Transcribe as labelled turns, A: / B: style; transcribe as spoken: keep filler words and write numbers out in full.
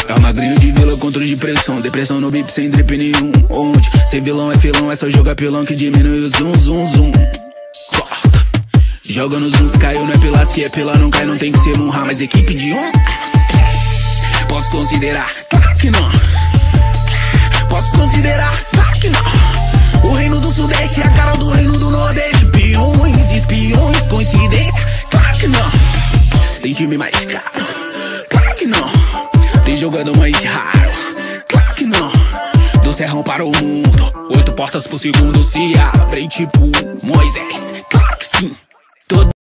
A: É uma gringa de vila, controle de pressão, depressão no bip sem drip nenhum. Onde ser vilão é filão, é só jogar pilão que diminui o zoom, zoom, zoom. Joga nos uns, caiu, não é pela, se é pela não cai, não tem que ser Munha, mas equipe de um. Posso considerar, claro que não. Posso considerar, claro que não. O reino do sudeste é a cara do reino do nordeste. Peões, espiões, coincidência, claro que não. Tem time mais caro, claro que não. Tem jogador mais raro, claro que não. Do serrão para o mundo, oito portas por segundo se abrem tipo Moisés, claro que sim. Todo